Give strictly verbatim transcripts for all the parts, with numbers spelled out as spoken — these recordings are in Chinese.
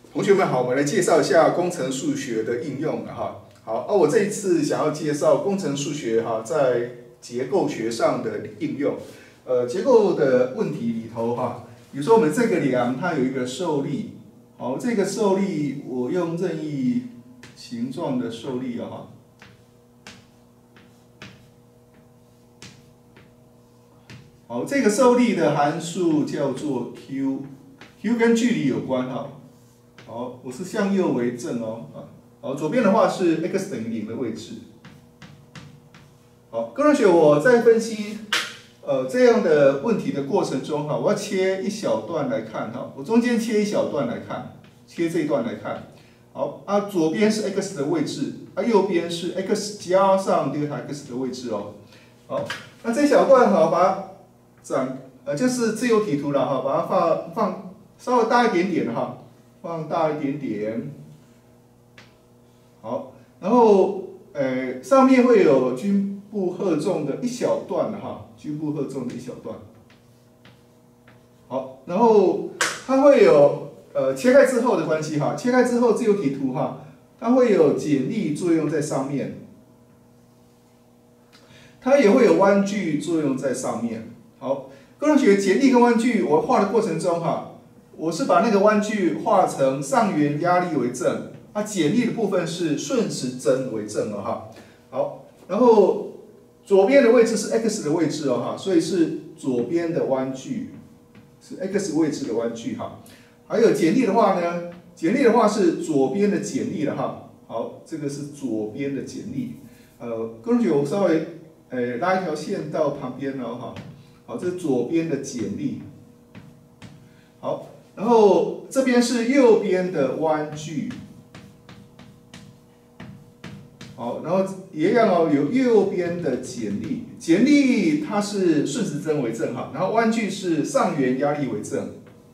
同学们好，我们来介绍一下工程数学的应用哈。好，那、啊、我这一次想要介绍工程数学哈在结构学上的应用。呃，结构的问题里头哈，比如说我们这个梁它有一个受力，好，这个受力我用任意形状的受力啊哈。好，这个受力的函数叫做 Q，Q 跟距离有关哈。好，我是向右为正哦，啊，好，左边的话是 x 等于零的位置。好，各位同学，我在分析呃这样的问题的过程中哈，我要切一小段来看哈，我中间切一小段来看，切这一段来看。好，啊，左边是 x 的位置，啊，右边是 x 加上 delta x 的位置哦。好，那这一小段哈，把它展呃就是自由体图了哈，把它放放稍微大一点点哈。放大一点点，好，然后呃上面会有均布荷重的一小段的哈，均布荷重的一小段，好，然后它会有呃切开之后的关系哈，切开之后自由体图哈，它会有剪力作用在上面，它也会有弯矩作用在上面，好，各位同学，剪力跟弯矩我画的过程中哈。我是把那个弯矩画成上缘压力为正，啊，剪力的部分是顺时针为正了哈。好，然后左边的位置是 x 的位置哦哈，所以是左边的弯矩，是 x 位置的弯矩哈。还有剪力的话呢，剪力的话是左边的剪力了哈。好，这个是左边的剪力。呃，各位同学，我稍微呃拉一条线到旁边了哈。好，这是左边的剪力。好。然后这边是右边的弯矩，好，然后也一样哦，有右边的剪力，剪力它是顺时针为正哈，然后弯矩是上缘压力为正。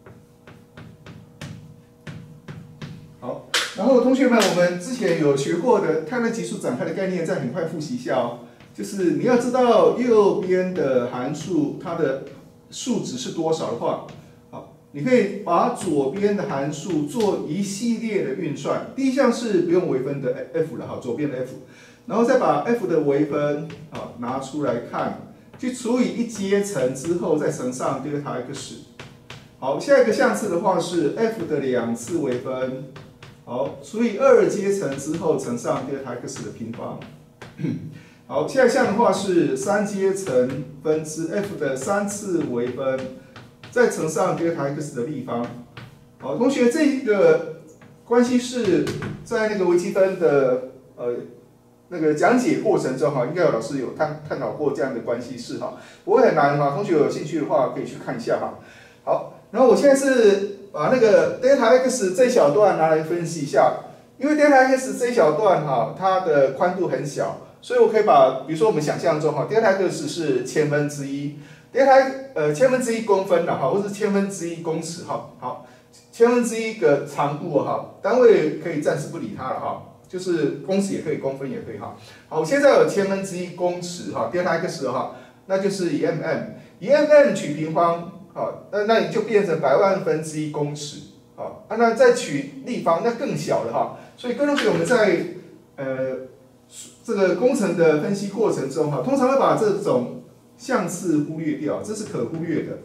好，然后同学们，我们之前有学过的泰勒级数展开的概念，再很快复习一下哦。就是你要知道右边的函数它的数值是多少的话。你可以把左边的函数做一系列的运算，第一项是不用微分的 f 了哈，左边的 f， 然后再把 f 的微分啊拿出来看，去除以一阶层之后再乘上 delta x。好，下一个项次的话是 f 的两次微分，好，除以二阶层之后乘上 delta x 的平方。好，下一项的话是三阶层分之 f 的三次微分。再乘上 delta x 的立方，好，同学，这个关系式在那个微积分的呃那个讲解过程中哈，应该有老师有探探讨过这样的关系式哈，不会很难哈，同学有兴趣的话可以去看一下哈。好，然后我现在是把那个 delta x 这一小段拿来分析一下，因为 delta x 这一小段哈，它的宽度很小，所以我可以把，比如说我们想象中哈 ，delta x 是千分之一。delta 呃千分之一公分的哈，或是千分之一公尺哈，好，千分之一个长度哈，单位可以暂时不理它了哈，就是公尺也可以，公分也可以哈。好，现在有千分之一公尺哈 ，delta x 哈，那就是以 mm， 以 mm 取平方，好，那那你就变成百万分之一公尺，好，啊那再取立方，那更小了哈。所以各位同学，我们在呃这个工程的分析过程中哈，通常会把这种项次忽略掉，这是可忽略的。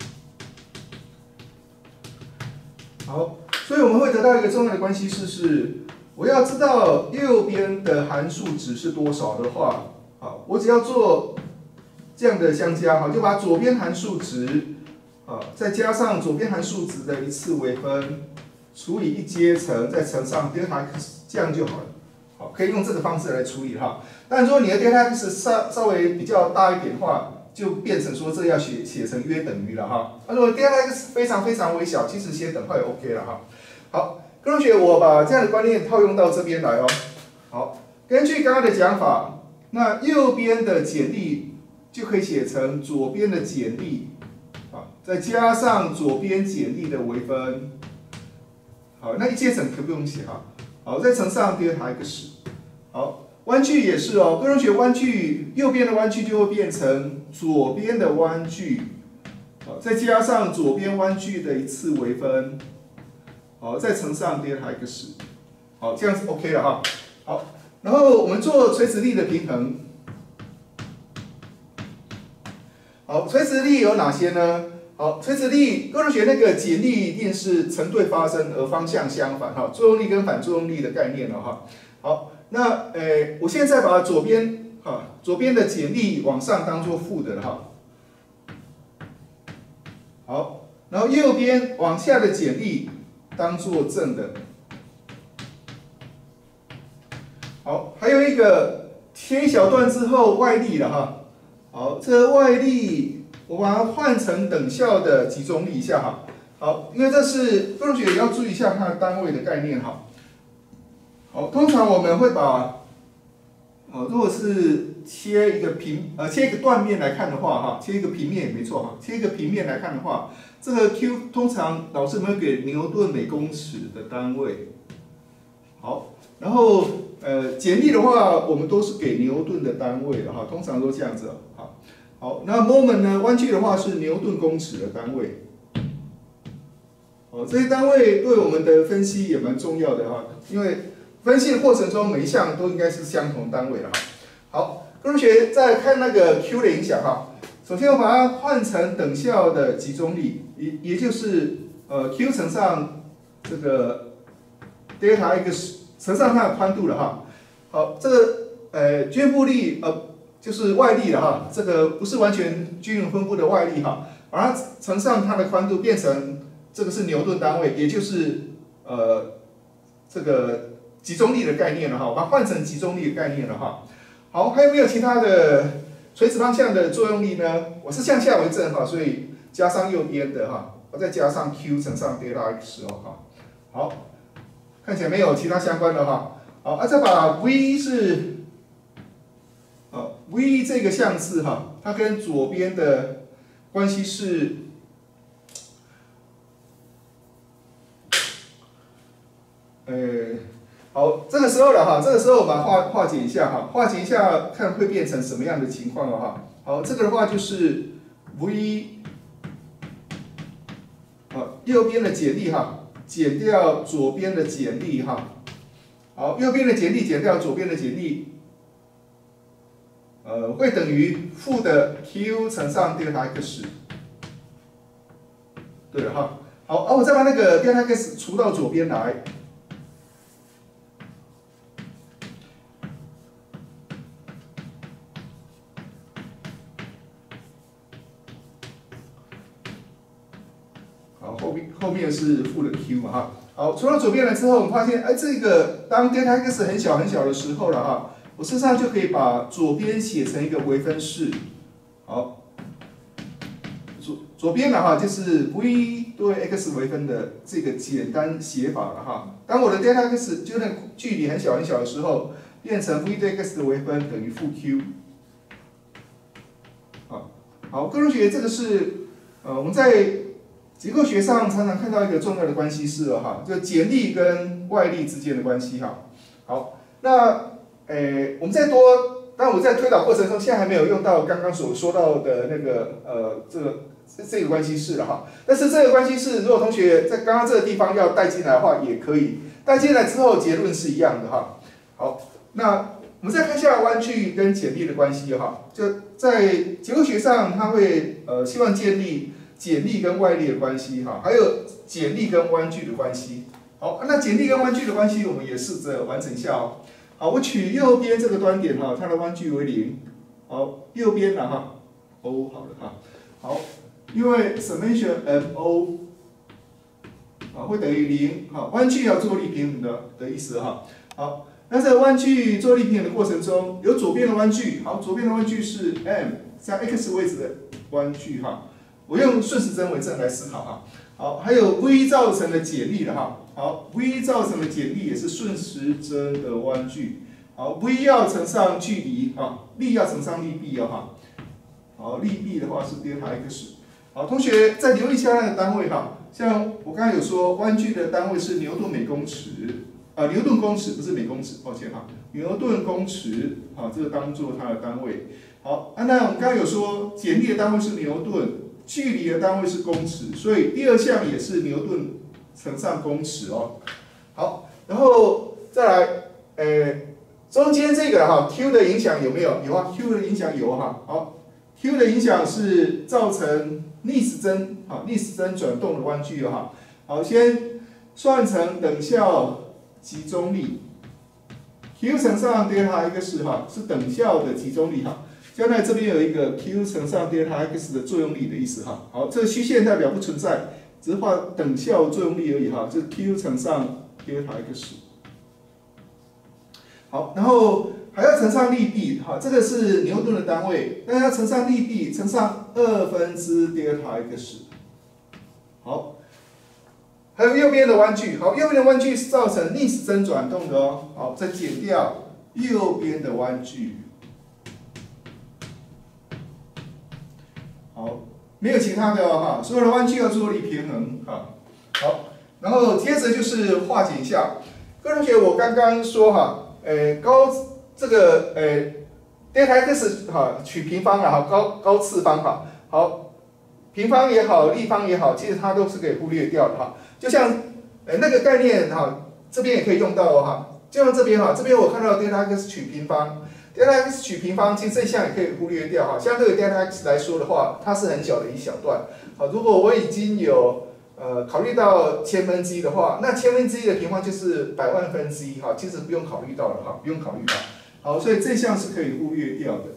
好，所以我们会得到一个重要的关系式是，我要知道右边的函数值是多少的话，好，我只要做这样的相加，好，就把左边函数值，啊，再加上左边函数值的一次微分，除以一阶层，再乘上 delta x， 这样就好了。好，可以用这个方式来处理哈。但如果你的 delta x 稍稍微比较大一点的话，就变成说这要写写成约等于了哈。那如果 delta x 非常非常微小，其实写等号也 OK 了哈。好，各位同学，我把这样的观念套用到这边来哦。好，根据刚刚的讲法，那右边的剪力就可以写成左边的剪力，啊，再加上左边剪力的微分。好，那一阶层可不用写哈。好，再乘上 delta x。好，弯矩也是哦，各位同学，弯矩右边的弯矩就会变成左边的弯矩，好，再加上左边弯矩的一次微分。 好，再乘上 delta x， 好，这样子 OK 了哈。好，然后我们做垂直力的平衡。好，垂直力有哪些呢？好，垂直力，各位同学那个解力一定是成对发生而方向相反哈，作用力跟反作用力的概念了哈。好，那呃，我现在把左边哈左边的解力往上当做负的了哈。好，然后右边往下的解力当做正的。好，还有一个切一小段之后外力了哈。好，这个外力我把它换成等效的集中力一下哈。好，因为这是各位同学也要注意一下它的单位的概念哈。好，通常我们会把，呃，如果是切一个平呃切一个断面来看的话哈，切一个平面也没错哈，切一个平面来看的话，这个 Q 通常老师们会给牛顿每公尺的单位。好，然后呃解力的话，我们都是给牛顿的单位的哈，通常都这样子好。好，那 moment 呢，弯曲的话是牛顿公尺的单位。哦，这些单位对我们的分析也蛮重要的哈，因为分析的过程中每一项都应该是相同单位的哈。好，各位同学再看那个 Q 的影响哈。首先我把它换成等效的集中力，也也就是呃 Q 乘上这个 delta x 乘上它的宽度了哈。好，这个呃均布力呃就是外力了哈，这个不是完全均匀分布的外力哈，把它乘上它的宽度变成这个是牛顿单位，也就是呃这个集中力的概念了哈，我把它换成集中力的概念了哈。好，还有没有其他的垂直方向的作用力呢？我是向下为正哈，所以加上右边的哈，我再加上 Q 乘上 delta x 哦哈。好，看起来没有其他相关的哈。好，啊再把 V 是，呃 V 这个项式哈，它跟左边的关系是，呃。好，这个时候了哈，这个时候我们化化解一下哈，化解一下看会变成什么样的情况了哈。好，这个的话就是 V， 啊，右边的解力哈，减掉左边的减力哈。好，右边的减力减掉左边的减力，呃，会等于负的 Q 乘上 delta x。对了哈，好，啊，我再把那个 delta x 除到左边来。后面是负的 Q 嘛哈，好，除了左边来之后，我们发现，哎，这个当 delta x 很小很小的时候了哈，我事实上就可以把左边写成一个微分式，好，左左边的哈就是 v 对 x 微分的这个简单写法了哈。当我的 delta x 就那距离很小很小的时候，变成 v 对 x 的微分等于负 Q， 好，好，各位同学，这个是呃我们在结构学上常常看到一个重要的关系式了哈，就简力跟外力之间的关系哈。好，那诶我们再多，当然我在推导过程中现在还没有用到刚刚所说到的那个呃这个这个关系式了哈。但是这个关系式，如果同学在刚刚这个地方要带进来的话，也可以带进来之后结论是一样的哈。好，那我们再看一下弯曲跟简力的关系哈，就在结构学上，它会呃希望建立简力跟外力的关系哈，还有简力跟弯距的关系。好，那简力跟弯距的关系，我们也试着完成一下哦。好，我取右边这个端点哈，它的弯距为零。好，右边的哈 ，O 好了哈。好，因为 summation M O 啊会等于零，好，弯距要做力平衡的的意思哈。好，那在弯距做力平衡的过程中，有左边的弯距，好，左边的弯距是 M 在 x 位置的弯距哈。我用顺时针为正来思考哈。好，还有 v 造成的解力的哈。好 ，v 造成的解力也是顺时针的弯距。好 ，v 要乘上距离啊，力要乘上力臂哦哈。好，力臂的话是 delta x。好，同学再留意一下那个单位哈。像我刚才有说，弯距的单位是牛顿每公尺，啊，牛顿公尺不是每公尺，抱歉哈，牛顿公尺，好，这个当做它的单位。好，啊，那我们刚才有说，简力的单位是牛顿。距离的单位是公尺，所以第二项也是牛顿乘上公尺哦。好，然后再来，呃，中间这个哈 Q 的影响有没有？有啊 ，Q 的影响有哈。好 ，Q 的影响是造成逆时针啊逆时针转动的弯矩哈。好，先算成等效集中力 ，Q 乘上 delta x 哈是等效的集中力哈。将来这边有一个 Q 乘上 delta x 的作用力的意思哈。好，这个虚线代表不存在，只是画等效作用力而已哈，就是 Q 乘上 delta x。好，然后还要乘上力臂，哈，这个是牛顿的单位，那要乘上力臂，乘上二分之 delta x。好，还有右边的弯矩，好，右边的弯矩是造成逆时针转动的哦，好，再减掉右边的弯矩。好，没有其他的哦，哈，所有的弯矩要做力平衡，哈，好，然后接着就是化简项，各位同学，我刚刚说哈，呃，高这个呃 delta x 哈取平方了哈，高高次方哈，好，平方也好，立方也好，其实它都是可以忽略掉的哈，就像呃那个概念哈，这边也可以用到哦哈，就像这边哈，这边我看到 delta x 取平方。delta x 取平方，其实这项也可以忽略掉哈。像这个 delta x 来说的话，它是很小的一小段。好，如果我已经有呃考虑到千分之一的话，那千分之一的平方就是百万分之一哈，其实不用考虑到了哈，不用考虑到。好，所以这项是可以忽略掉的。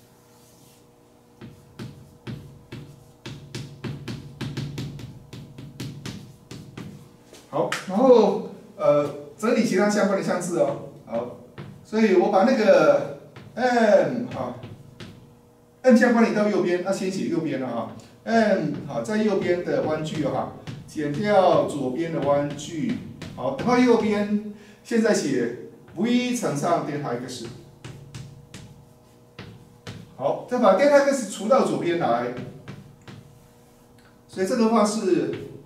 好，然后呃整理其他相关的项字哦。好，所以我把那个。m 哈 ，m 相关联到右边，那先写右边了哈。m 好，在右边的弯矩哈，减掉左边的弯矩，好，然后右边现在写 v 乘上 delta x， 好，再把 delta x 除到左边来，所以这个话是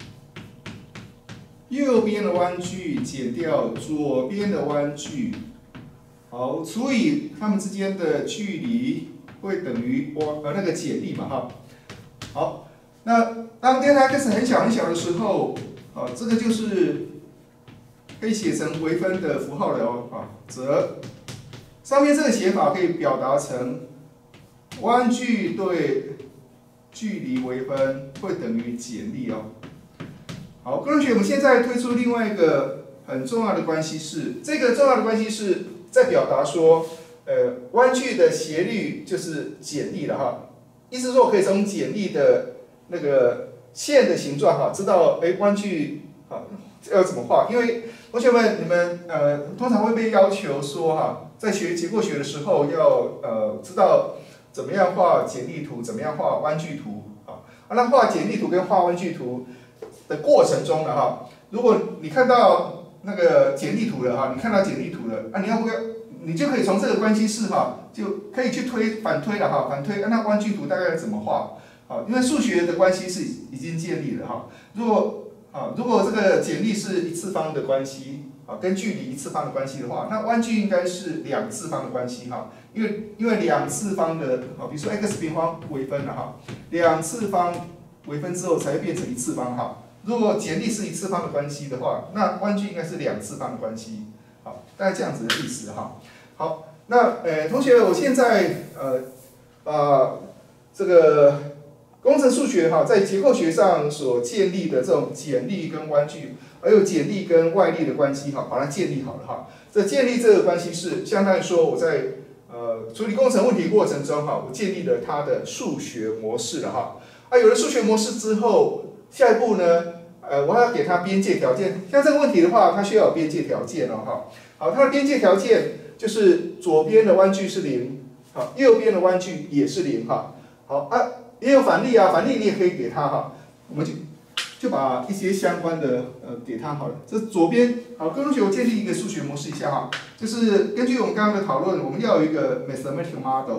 右边的弯矩减掉左边的弯矩。好，除以它们之间的距离会等于我呃那个解力嘛哈。好，那当 delta x 很小很小的时候，啊，这个就是可以写成微分的符号了哦，啊，则上面这个写法可以表达成弯距对距离微分会等于解力哦。好，各位同学，我们现在推出另外一个很重要的关系式，这个重要的关系式。在表达说，呃，弯距的斜率就是简力了哈。意思说，我可以从简力的那个线的形状哈，知道哎弯距啊要怎么画。因为同学们，你们呃通常会被要求说哈，在学结构学的时候要呃知道怎么样画简力图，怎么样画弯距图啊。那画简力图跟画弯距图的过程中呢哈，如果你看到那个简力图了哈，你看到简力图了啊，你要不要？你就可以从这个关系式哈，就可以去推反推了哈，反推那弯距图大概怎么画？好，因为数学的关系式已经建立了哈。如果啊，如果这个简力是一次方的关系啊，跟距离一次方的关系的话，那弯距应该是两次方的关系哈。因为因为两次方的啊，比如说 x 平方微分了哈，两次方微分之后才会变成一次方哈。如果简力是一次方的关系的话，那弯距应该是两次方的关系。好，大概这样子的意思哈。好，那呃，同学，我现在呃把这个工程数学哈，在结构学上所建立的这种简力跟弯距，还有简力跟外力的关系哈，把它建立好了哈。这建立这个关系是相当于说我在呃处理工程问题过程中哈，我建立了它的数学模式了哈。啊，有了数学模式之后，下一步呢，呃，我还要给它边界条件。像这个问题的话，它需要有边界条件哦哈。好，它的边界条件。就是左边的弯距是零，好，右边的弯距也是零哈。好啊，也有反例啊，反例你也可以给它哈。我们就就把一些相关的呃给它好了。这左边好，各位同学，我建立一个数学模式一下哈，就是根据我们刚刚的讨论，我们要有一个 mathematical model。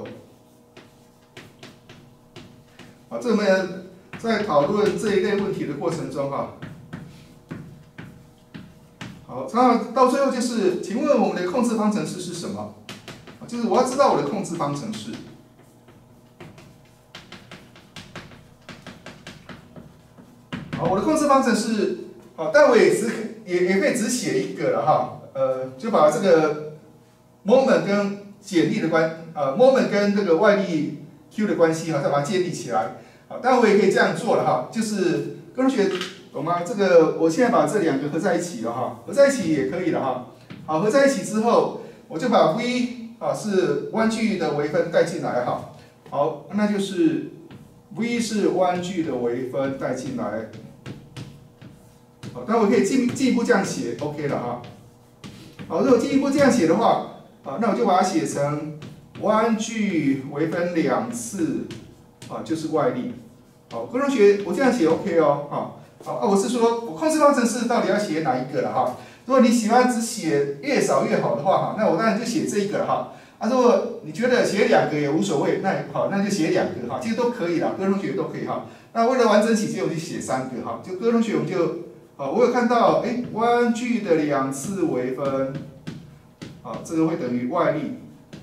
好，这我们在讨论这一类问题的过程中哈。好，那到最后就是，请问我们的控制方程式是什么？就是我要知道我的控制方程式。好，我的控制方程式好，但我也只也也可以只写一个了哈，呃，就把这个 moment 跟简历的关，呃 moment 跟这个外力 Q 的关系哈，再把它建立起来。好，当然我也可以这样做了哈，就是各位同学懂吗？这个我现在把这两个合在一起了哈，合在一起也可以了哈。好，合在一起之后，我就把 v 啊是弯距的微分带进来哈。好，那就是 v 是弯距的微分带进来。好，那我可以进进一步这样写 ，OK 了哈。好，如果进一步这样写的话，啊，那我就把它写成弯距微分两次，啊，就是外力。好，各位同学，我这样写 OK 哦，好，好啊，我是说我控制方程式到底要写哪一个了哈？如果你喜欢只写越少越好的话，哈，那我当然就写这一个了哈。啊，如果你觉得写两个也无所谓，那好，那就写两个哈，其实都可以啦，各位同学都可以哈。那为了完整起见，我就写三个哈，就各位同学我们就。好，我有看到，哎，弯距的两次微分，好，这个会等于外力。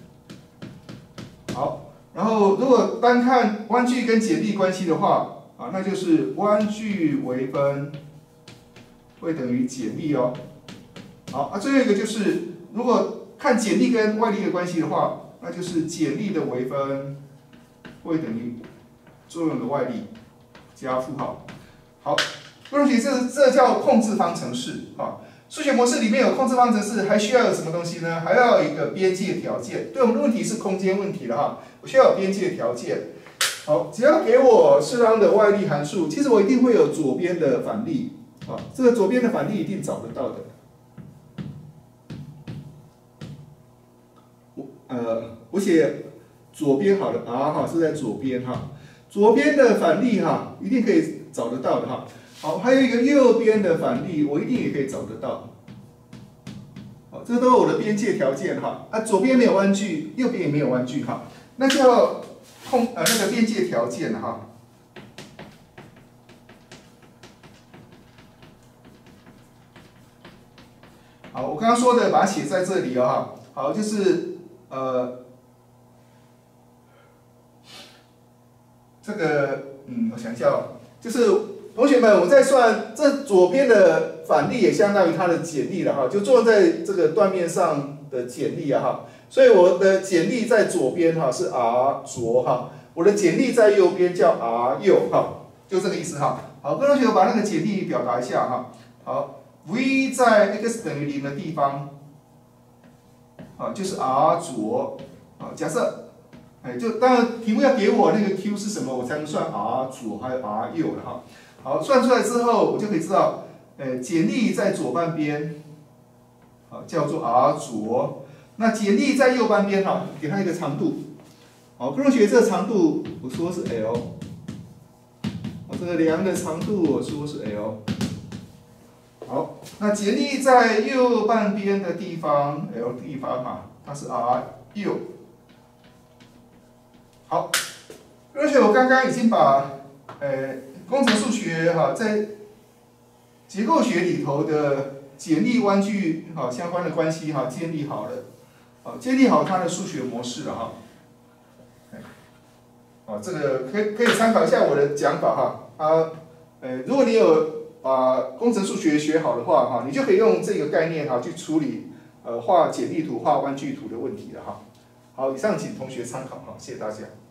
好，然后如果单看弯距跟简力关系的话，啊，那就是弯距微分会等于简力哦。好，啊，最后一个就是如果看简力跟外力的关系的话，那就是简力的微分会等于作用的外力加负号。好。各位同学，这这叫控制方程式啊。数学模式里面有控制方程式，还需要有什么东西呢？还要有一个边界条件。对我们的问题是空间问题了哈，我需要有边界条件。好，只要给我适当的外力函数，其实我一定会有左边的反力啊。这个左边的反力一定找得到的。我呃，我写左边好了 ，r 哈是在左边哈，左边的反力哈一定可以找得到的哈。好，还有一个右边的反力，我一定也可以找得到。好，这都是我的边界条件哈。啊，左边没有弯距，右边也没有弯距哈，那叫控呃那个边界条件哈。好，我刚刚说的把它写在这里哦哈。好，就是呃这个嗯，我想一下哦，就是。同学们，我在算这左边的反力也相当于它的简力了哈，就作用在这个断面上的简力啊哈，所以我的简力在左边哈是 r 左哈，我的简力在右边叫 r 右哈，就这个意思哈。好，各位同学，我把那个简力表达一下哈。好 ，v 在 x 等于零的地方，啊就是 r 左，啊假设，哎就当然题目要给我那个 q 是什么，我才能算 r 左还有 r 右了哈。好，算出来之后，我就可以知道，呃，简力在左半边，好，叫做 r 左。那简力在右半边哈，给它一个长度。好，各位同学，这个长度我说是 l， 我这个量的长度我说是 l。好，那简力在右半边的地方 ，l 地方哈，它是 r 右。好，而且我刚刚已经把，呃。工程数学哈，在结构学里头的简力弯距哈相关的关系哈建立好了，好建立好它的数学模式了哈。啊，这个可以可以参考一下我的讲法哈啊，呃，如果你有把工程数学学好的话哈，你就可以用这个概念哈去处理呃画简力图、画弯距图的问题了哈。好，以上请同学参考哈，谢谢大家。